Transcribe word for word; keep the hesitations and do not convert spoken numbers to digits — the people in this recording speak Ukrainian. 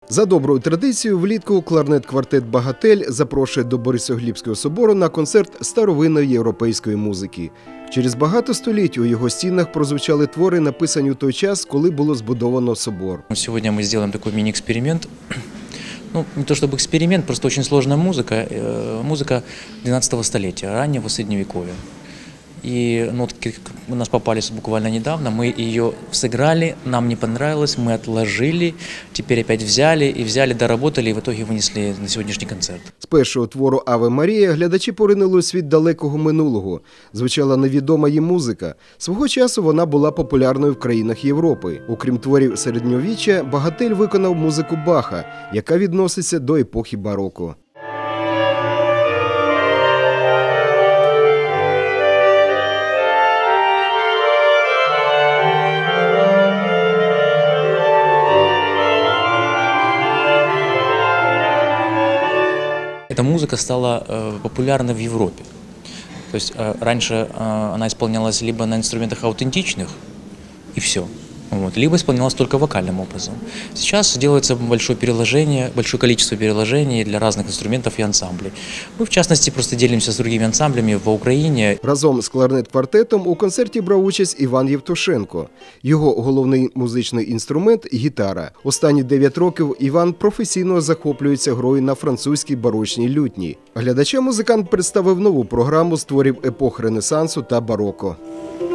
За доброю традицією, влітку кларнет-квартет «Багатель» запрошує до Борисоглібського собору на концерт старовинної європейської музики. Через багато століть у його стінах прозвучали твори, написані у той час, коли було збудовано собор. Сьогодні ми зробимо такий міні-експеримент. Ну, не то чтобы эксперимент, просто очень сложная музыка, музыка двенадцатого столетия, раннего средневековья. И нотки у нас попались буквально недавно, мы ее сыграли, нам не понравилось, мы отложили, теперь опять взяли, и взяли, доработали, и в итоге вынесли на сьогоднішній концерт. З першого твору «Аве Марія» глядачі поринули у світ далекого минулого. Звучала невідома їм музика. Свого часу вона була популярною в країнах Європи. Окрім творів середньовіччя, «Багатель» виконав музику Баха, яка відноситься до епохи бароко. Эта музыка стала э, популярна в Европе. То есть э, раньше э, она исполнялась либо на инструментах аутентичных, и все. Вот, либо исполнялась только вокальным образом. Сейчас делается большое переложение, большое количество переложений для разных инструментов и ансамблей. Мы, в частности, просто делимся с другими ансамблями в Україні. Разом з кларнет-квартетом у концерті брав участь Іван Євтушенко. Його головний музичний інструмент – гітара. Останні дев'ять років Іван професійно захоплюється грою на французькій барочній лютні. Глядачам музикант представив нову програму з творів епох Ренесансу та бароко.